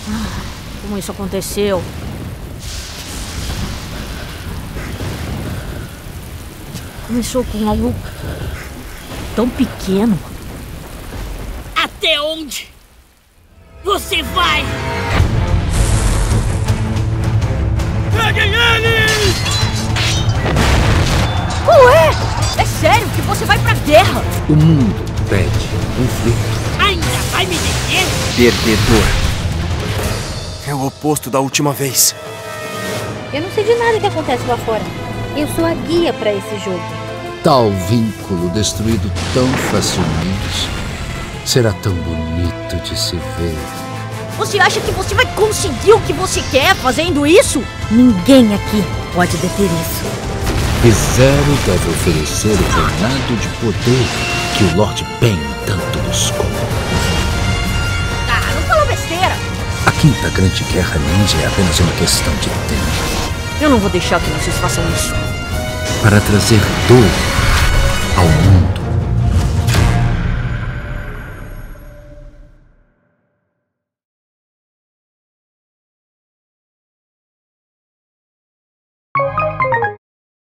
Como isso aconteceu? Começou com algo tão pequeno. Até onde você vai? Peguem eles! Ué! É sério que você vai pra guerra? O mundo pede conflito. Ainda vai me deter? Perdedor. É o oposto da última vez. Eu não sei de nada que acontece lá fora. Eu sou a guia pra esse jogo. Tal vínculo destruído tão facilmente será tão bonito de se ver. Você acha que você vai conseguir o que você quer fazendo isso? Ninguém aqui pode deter isso. E Zero deve oferecer o reinado de poder que o Lord Ben tanto buscou. Ah, não fala besteira. A quinta grande guerra ninja é apenas uma questão de tempo. Eu não vou deixar que vocês façam isso. Para trazer dor ao mundo.